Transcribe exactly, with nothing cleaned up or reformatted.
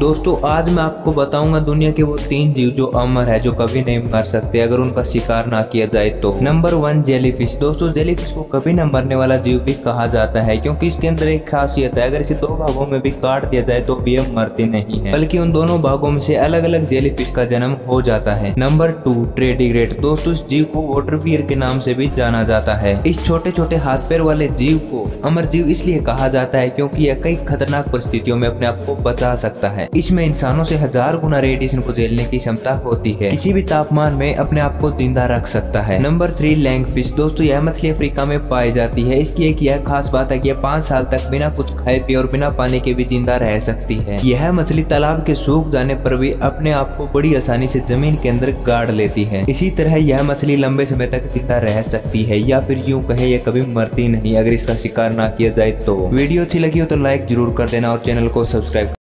दोस्तों आज मैं आपको बताऊंगा दुनिया के वो तीन जीव जो अमर है, जो कभी नहीं मर सकते अगर उनका शिकार ना किया जाए तो। Number one jellyfish. दोस्तों जेलीफिश को कभी न मरने वाला जीव भी कहा जाता है क्योंकि इसके अंदर एक खासियत है, अगर इसे दो भागों में भी काट दिया जाए तो भी यह मरती नहीं है, बल्कि उन दोनों भागों में से अलग अलग जेलीफिश का जन्म हो जाता है। Number two tardigrade. दोस्तों इस जीव को वाटर बीयर के नाम से भी जाना जाता है। इस छोटे छोटे हाथ पैर वाले जीव को अमर जीव इसलिए कहा जाता है क्योंकि यह कई खतरनाक परिस्थितियों में अपने आप को बचा सकता है। इसमें इंसानों से हजार गुना रेडिएशन को झेलने की क्षमता होती है, किसी भी तापमान में अपने आप को जिंदा रख सकता है। Number three lungfish. दोस्तों यह मछली अफ्रीका में पाई जाती है। इसकी एक यह खास बात है कि यह पाँच साल तक बिना कुछ खाए पिए और बिना पानी के भी जिंदा रह सकती है। यह मछली तालाब के सूख जाने पर भी अपने आप को बड़ी आसानी से जमीन के अंदर गाड़ लेती है। इसी तरह यह मछली लंबे समय तक जिंदा रह सकती है, या फिर यूं कहे यह कभी मरती नहीं अगर इसका शिकार ना किया जाए तो। वीडियो अच्छी लगी हो तो लाइक जरूर कर देना और चैनल को सब्सक्राइब